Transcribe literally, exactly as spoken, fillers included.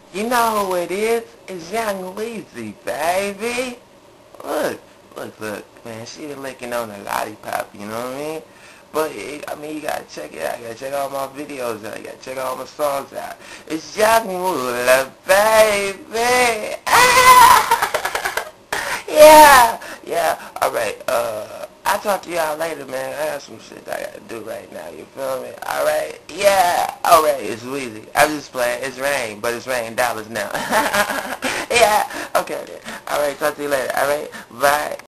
You know who it is? It's Young Weezy, baby. Look, look, look, man. She been licking on a lollipop, you know what I mean? But, eh, I mean, you gotta check it out. You gotta check all my videos out. You gotta check all my songs out. It's Young Weezy, baby. Ah! Yeah, yeah. All right, uh... I'll talk to y'all later, man. I got some shit I gotta do right now, you feel me? Alright? Yeah! Alright, it's Weezy. I'm just playing. It's rain, but it's raining dollars now. Yeah! Okay, then. Alright, talk to you later. Alright? Bye.